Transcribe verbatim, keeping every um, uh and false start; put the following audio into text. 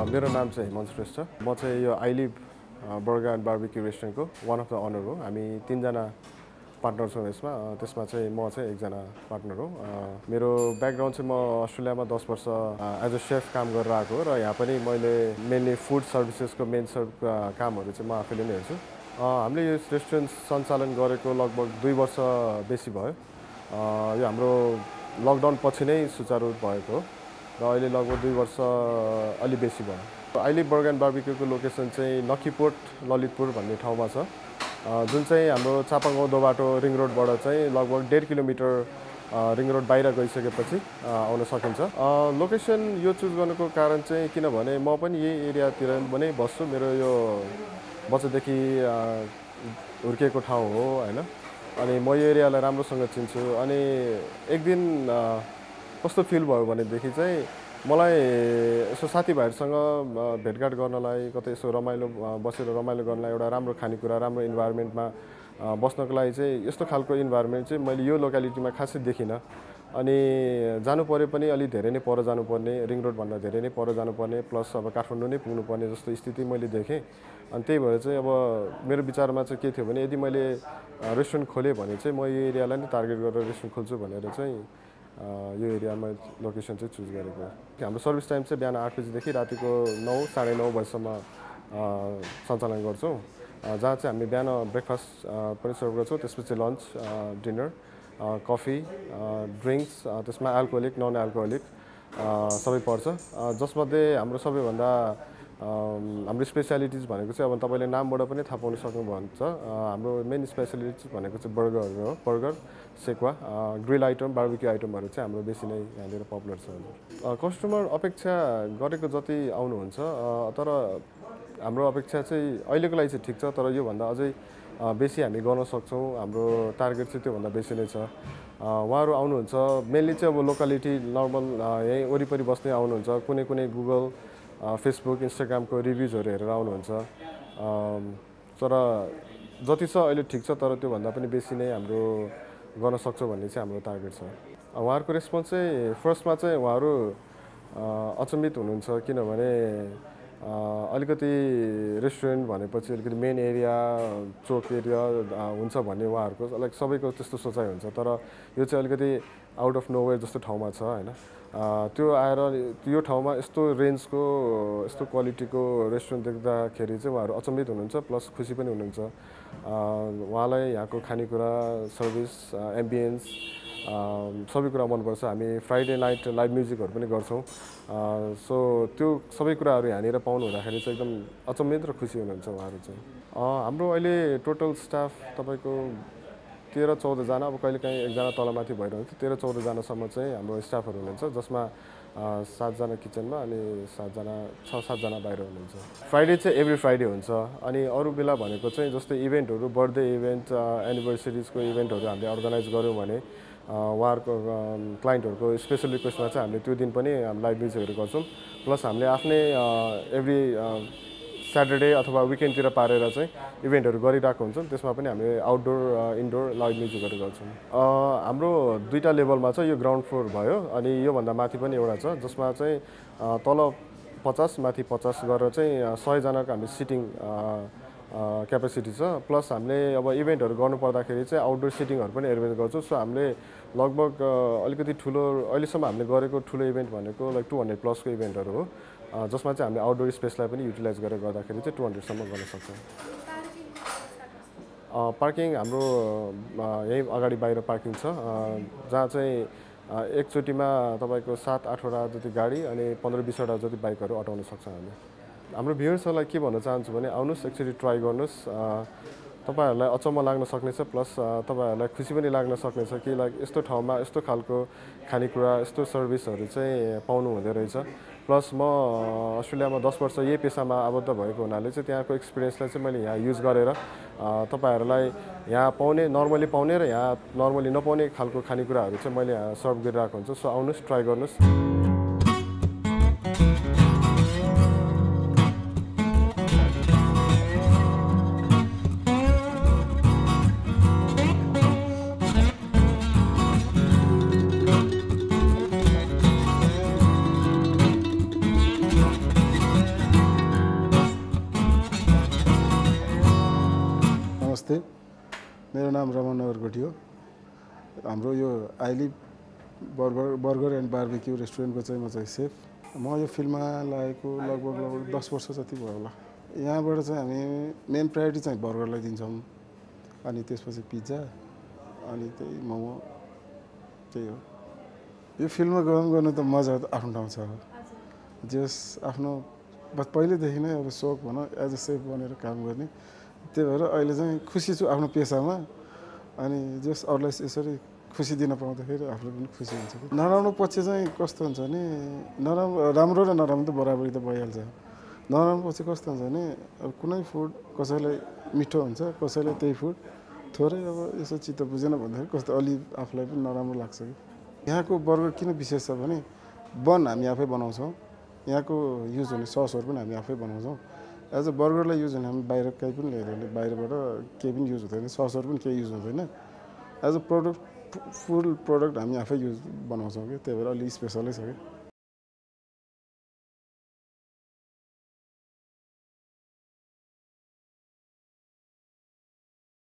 मेरो नाम चाहिँ हिमन्त श्रेष्ठ म चाहिँ यो ILive बर्गर एन्ड बार्बेक्यू रेस्टुरेन्टको वान अफ द अनर हो हामी तीनजना पार्टनर छौँ यसमा त्यसमा चाहिँ म चाहिँ एकजना पार्टनर हो मेरो ब्याकग्राउन्ड चाहिँ म अस्ट्रेलियामा दस वर्ष एज अ सेफ काम गरेर आएको हो र यहाँ पनि मैले मेनली फुड सर्भिसेसको मेन सर्भ कामहरू चाहिँ म आफैले नै हेर्छु हामीले यो रेस्टुरेन्ट सञ्चालन गरेको लगभग दुई वर्ष बेसी भयो यो हाम्रो लकडाउन पछि नै सुचारू भएको हो र अहिले लगभग दुई वर्ष अलि बेसी भयो ILive बर्गर एन्ड बार्बेक्यूको लोकेसन चाहिँ नक्कीपोर्ट ललितपुर भन्ने ठाउँमा छ जुन चाहिँ हाम्रो चापागाउँ दोबाटो रिङ रोडबाट चाहिँ लगभग डेढ किलोमिटर रिङ रोड बाहिर गइसकेपछि आउन सकिन्छ लोकेसन यो चुज गर्नुको कारण चाहिँ किनभने म पनि यही एरियातिर पनि बस्छु मेरो यो बच्चादेखि हुर्किएको ठाउँ हो हैन अनि म यो एरियालाई राम्रोसँग चिन्छु अनि एक दिन कस्तो फिल भयो भनेदेखि चाहिँ मलाई यसो साथीभाइहरूसँग भेटघाट गर्नलाई कतै यसो रमाइलो बसेर रमाइलो गर्नलाई एउटा राम्रो खानेकुरा राम्रो इन्भाइरोमेन्टमा बस्नको लागि चाहिँ यस्तो खालको इन्भाइरोमेन्ट चाहिँ मैले यो लोकालिटीमा खासै देखिनँ अनि जानु परे पनि अलि धेरै नै पर जानुपर्ने रिङ रोडभन्दा धेरै नै पर जानुपर्ने प्लस अब काठमाडौँ नै पुग्नुपर्ने जस्तो स्थिति मैले देखेँ अनि त्यही भएर चाहिँ अब मेरो विचारमा चाहिँ के थियो भने यदि मैले रेस्टुरेन्ट खोलेँ भने चाहिँ म यो एरियालाई नै टार्गेट गरेर रेस्टुरेन्ट खोल्छु भनेर चाहिँ यो एरियामा लोकेसन चाहिँ चुज गरेको हो हाम्रो सर्भिस टाइम चाहिँ बिहान आठ बजीदेखि रातिको नौ साढे नौ बजीसम्म सञ्चालन गर्छौँ जहाँ चाहिँ हामी बिहान ब्रेकफास्ट पनि सर्भ गर्छौँ त्यसपछि लन्च डिनर कफी ड्रिङ्क्स त्यसमा एल्कोहोलिक नन एल्कोहोलिक सबै पर्छ जसमध्ये हाम्रो सबैभन्दा हाम्रो स्पेसियालिटिज भनेको चाहिँ अब तपाईँले नामबाट पनि थाहा पाउन सक्नुभयो भने हाम्रो मेन स्पेसियालिटिज भनेको चाहिँ बर्गरहरू हो burger sekuwa grill item barbecue आइटमहरू चाहिँ हाम्रो बेसी नै यहाँनिर पपुलर छ कस्टमर अपेक्षा गरेको जति आउनुहुन्छ तर हाम्रो अपेक्षा चाहिँ अहिलेको लागि चाहिँ ठिक छ तर योभन्दा अझै बेसी हामी गर्न सक्छौँ हाम्रो टार्गेट चाहिँ त्योभन्दा बेसी नै छ उहाँहरू आउनुहुन्छ मेनली चाहिँ अब लोकालिटी नर्मल यहीँ वरिपरि बस्ने आउनुहुन्छ कुनै कुनै गुगल फेसबुक इन्स्टाग्रामको रिभ्युजहरू हेरेर आउनुहुन्छ तर जति छ अहिले ठिक छ तर त्योभन्दा पनि बेसी नै हाम्रो गर्न सक्छौँ भन्ने चाहिँ हाम्रो टार्गेट छ उहाँहरूको रेस्पोन्स चाहिँ फर्स्टमा चाहिँ उहाँहरू अचम्मित हुनुहुन्छ किनभने अलिकति रेस्टुरेन्ट भनेपछि अलिकति मेन एरिया चोक एरिया हुन्छ भन्ने उहाँहरूको लाइक सबैको त्यस्तो सोचाइ हुन्छ तर यो चाहिँ अलिकति आउट अफ नोवेयर जस्तो ठाउँमा छ होइन त्यो आएर यो ठाउँमा यस्तो रेन्जको यस्तो क्वालिटीको रेस्टुरेन्ट देख्दाखेरि चाहिँ उहाँहरू अचम्मित हुनुहुन्छ प्लस खुसी पनि हुनुहुन्छ उहाँलाई यहाँको खानेकुरा सर्भिस एम्बियन्स सबै कुरा मनपर्छ हामी फ्राइडे नाइट लाइभ म्युजिकहरू पनि गर्छौँ सो त्यो सबै कुराहरू यहाँनिर पाउनु हुँदाखेरि चाहिँ एकदम अचम्मित र खुसी हुनुहुन्छ उहाँहरू चाहिँ हाम्रो अहिले टोटल स्टाफ तपाईँको तेह्र चौधजना अब कहिलेकाहीँ एकजना तलमाथि भइरहन्छ तेह्र चौधजनासम्म चाहिँ हाम्रो स्टाफहरू हुनुहुन्छ जसमा सातजना किचनमा अनि सातजना छ सातजना बाहिर हुनुहुन्छ फ्राइडे चाहिँ एभ्री फ्राइडे हुन्छ अनि अरू बेला भनेको चाहिँ जस्तै इभेन्टहरू बर्थडे इभेन्ट एनिभर्सरिजको इभेन्टहरू हामीले अर्गनाइज गऱ्यौँ भने उहाँहरूको क्लाइन्टहरूको स्पेसल रिक्वेस्टमा चाहिँ हामीले त्यो दिन पनि लाइभ म्युजिकहरू गर्छौँ प्लस हामीले आफ्नै एभ्री स्याटरडे अथवा विकेन्डतिर पारेर चाहिँ इभेन्टहरू गरिरहेको हुन्छौँ त्यसमा पनि हामीले आउटडोर इन्डोर लाइभ म्युजिकहरू गर्छौँ हाम्रो दुईवटा लेभलमा छ यो ग्राउन्ड फ्लोर भयो अनि योभन्दा माथि पनि एउटा छ जसमा चाहिँ तल पचास माथि पचास गरेर चाहिँ सयजनाको हामीले सिटिङ क्यापेसिटी छ प्लस हामीले अब इभेन्टहरू गर्नुपर्दाखेरि चाहिँ आउटडोर सिटिङहरू पनि एरेन्ज गर्छौँ सो हामीले लगभग अलिकति ठुलो अहिलेसम्म हामीले गरेको ठुलो इभेन्ट भनेको लाइक टु हन्ड्रेड प्लसको इभेन्टहरू हो जसमा चाहिँ हामीले आउटडोर स्पेसलाई पनि युटिलाइज गरेर गर्दाखेरि चाहिँ टु हन्ड्रेडसम्म गर्न सक्छौँ पार्किङ हाम्रो यहीँ अगाडि बाहिर पार्किङ छ जहाँ चाहिँ एकचोटिमा तपाईँको सात आठवटा जति गाडी अनि पन्ध्र बिसवटा जति बाइकहरू अटाउन सक्छौँ हामी हाम्रो भ्युअर्सहरूलाई के भन्न चाहन्छु भने आउनुहोस् एकचोटि ट्राई गर्नुहोस् तपाईँहरूलाई अचम्म लाग्न सक्नेछ प्लस तपाईँहरूलाई खुसी पनि लाग्न सक्नेछ कि लाइक यस्तो ठाउँमा यस्तो खालको खानेकुरा यस्तो सर्भिसहरू चाहिँ पाउनु हुँदो रहेछ प्लस म अस्ट्रेलियामा दस वर्ष यही पेसामा आबद्ध भएको हुनाले चाहिँ त्यहाँको एक्सपिरियन्सलाई चाहिँ मैले यहाँ युज गरेर तपाईँहरूलाई यहाँ पाउने नर्मली पाउने र यहाँ नर्मली नपाउने खालको खानेकुराहरू चाहिँ मैले यहाँ सर्भ गरिरहेको हुन्छु सो आउनुहोस् ट्राई गर्नुहोस् मेरो नाम रमन नगरकोटी हो। हाम्रो यो ILive burger burger and barbecue रेस्टुरेन्टको चाहिँ म चाहिँ सेफ। म यो फिल्डमा लागेको लगभग लगभग दस वर्ष जति भयो होला। यहाँबाट चाहिँ हामी मेन प्रायोरिटी चाहिँ बर्गरलाई दिन्छौँ, अनि त्यसपछि पिज्जा, अनि त्यही मोमो, त्यही हो। यो फिल्डमा काम गर्नु त मजा आफ्नो ठाउँ छ। जस आफ्नो बस पहिलेदेखि नै अब सोख भनौँ एज अ सेफ बनेर काम गर्ने। त्यही भएर अहिले चाहिँ खुसी छु आफ्नो पेसामा, अनि जस अरूलाई यसरी खुसी दिन पाउँदाखेरि आफूले पनि खुसी हुन्छ। नराम्रो पक्ष चाहिँ कस्तो हुन्छ भने नराम्रो राम्रो र नराम्रो त बराबरी त भइहाल्छ। नराम्रो पक्ष कस्तो हुन्छ भने अब कुनै फुड कसैलाई मिठो हुन्छ, कसैलाई त्यही फुड थोरै अब यसो चित्त बुझेन भन्दाखेरि कस्तो अलि आफूलाई पनि नराम्रो लाग्छ कि। यहाँको बर्गर किन विशेष छ भने बन हामी आफै बनाउँछौँ, यहाँको युज हुने ससहरू पनि हामी आफै बनाउँछौँ। एज अ बर्गरलाई युज हुने हामी बाहिर केही पनि ल्याइँदैन, बाहिरबाट केही पनि युज हुँदैन, ससहरू पनि केही युज हुँदैन। As a product full product हामी आफै युज बनाउँछौँ कि, त्यही भएर अलि स्पेसलै छ कि।